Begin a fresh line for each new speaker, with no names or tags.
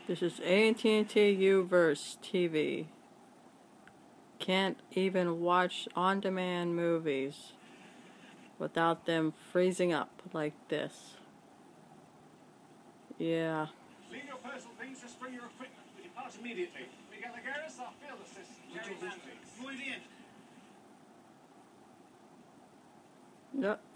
This is AT&T U-Verse TV. Can't even watch on-demand movies without them freezing up like this. Yeah.
Leave your personal things, just bring your equipment. We depart immediately. Miguel Aguirre's our field assistant. Jerry Manley. Muy bien.
Yep.